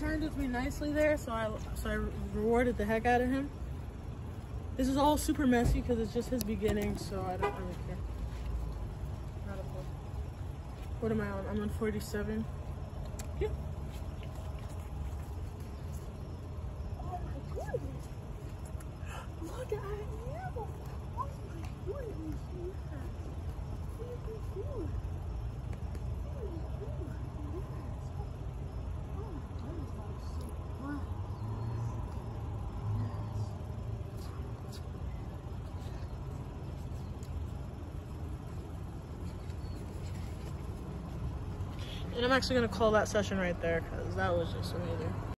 turned with me nicely there, so I rewarded the heck out of him. This is all super messy because it's just his beginning, so I don't really care. Not a problem. What am I on? I'm on 47. Yeah. Oh my goodness! Look at you! Oh my goodness! And I'm actually going to call that session right there because that was just amazing.